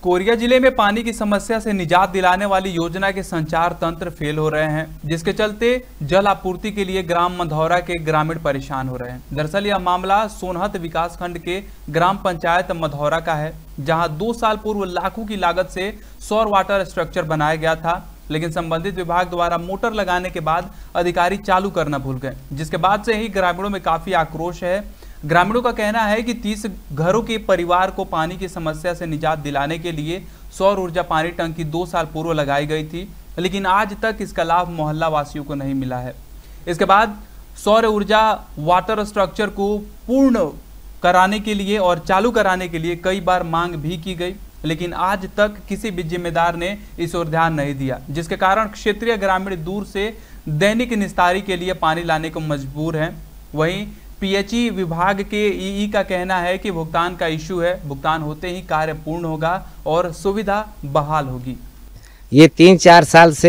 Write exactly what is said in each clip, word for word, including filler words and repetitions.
Korea जिले में पानी की समस्या से निजात दिलाने वाली योजना के संचार तंत्र फेल हो रहे हैं, जिसके चलते जल आपूर्ति के लिए ग्राम मधौरा के ग्रामीण परेशान हो रहे हैं। दरअसल यह मामला सोनहत विकासखंड के ग्राम पंचायत मधौरा का है, जहां दो साल पूर्व लाखों की लागत से सौर वाटर स्ट्रक्चर बनाया गया था, लेकिन संबंधित विभाग द्वारा मोटर लगाने के बाद अधिकारी चालू करना भूल गए, जिसके बाद से ही ग्रामीणों में काफी आक्रोश है। ग्रामीणों का कहना है कि तीस घरों के परिवार को पानी की समस्या से निजात दिलाने के लिए सौर ऊर्जा पानी टंकी दो साल पूर्व लगाई गई थी, लेकिन आज तक इसका लाभ मोहल्ला वासियों को नहीं मिला है। इसके बाद सौर ऊर्जा वाटर स्ट्रक्चर को पूर्ण कराने के लिए और चालू कराने के लिए कई बार मांग भी की गई, लेकिन आज तक किसी भी जिम्मेदार ने इस ओर ध्यान नहीं दिया, जिसके कारण क्षेत्रीय ग्रामीण दूर से दैनिक निस्तारी के लिए पानी लाने को मजबूर हैं। वहीं पीएचई विभाग के ईई का कहना है कि भुगतान का इशू है, भुगतान होते ही कार्य पूर्ण होगा और सुविधा बहाल होगी। ये तीन चार साल से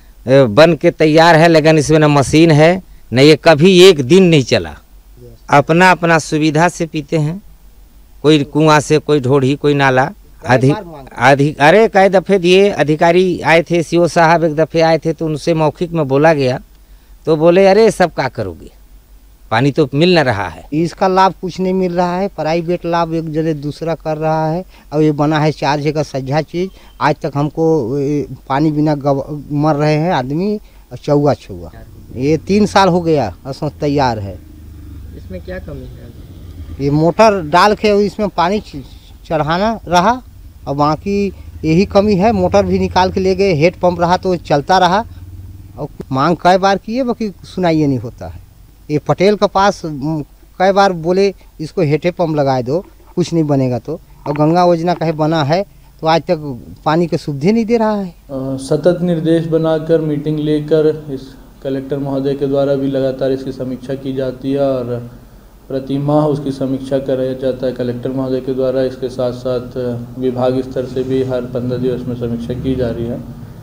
बन के तैयार है, लेकिन इसमें न मशीन है न ये कभी एक दिन नहीं चला। अपना अपना सुविधा से पीते हैं, कोई कुआं से, कोई ढोढ़ी, कोई नाला। अधिक अधिक अरे कई दफ़े दिए, अधिकारी आए थे, सीओ साहब एक दफ़े आए थे, तो उनसे मौखिक में बोला गया तो बोले अरे सब क्या करोगे, पानी तो मिल न रहा है। इसका लाभ कुछ नहीं मिल रहा है, प्राइवेट लाभ एक जगह दूसरा कर रहा है और ये बना है चार जगह सज्जा चीज। आज तक हमको पानी बिना मर रहे हैं आदमी, चौवा चौवा। ये तीन साल हो गया असम तैयार है। इसमें क्या कमी है? ये मोटर डाल के इसमें पानी चढ़ाना रहा और बाकी यही कमी है। मोटर भी निकाल के ले गए, हेड पंप रहा तो चलता रहा और मांग कई बार किए, बाकी सुनाइए नहीं होता है। ये पटेल के पास कई बार बोले इसको हेटे पंप लगा दो, कुछ नहीं बनेगा तो, और गंगा योजना कहे बना है तो आज तक पानी के सुविधा नहीं दे रहा है। आ, सतत निर्देश बनाकर मीटिंग लेकर इस कलेक्टर महोदय के द्वारा भी लगातार इसकी समीक्षा की जाती है और प्रति माह उसकी समीक्षा कराया जाता है कलेक्टर महोदय के द्वारा। इसके साथ साथ विभाग स्तर से भी हर पंद्रह दिवस में समीक्षा की जा रही है।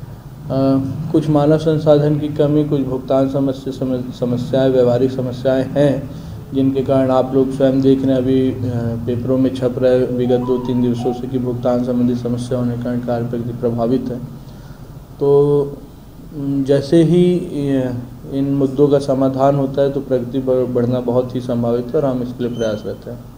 आ, कुछ मानव संसाधन की कमी, कुछ भुगतान समस्या समस्याएं व्यवहारिक समस्याएं हैं, जिनके कारण आप लोग स्वयं देख रहे हैं, अभी पेपरों में छप रहे विगत दो तीन दिवसों से कि भुगतान संबंधी समस्या होने के कारण कार्य प्रगति प्रभावित है। तो जैसे ही इन मुद्दों का समाधान होता है तो प्रगति बढ़ना बहुत ही संभावित है और हम इसके लिए प्रयासरत हैं।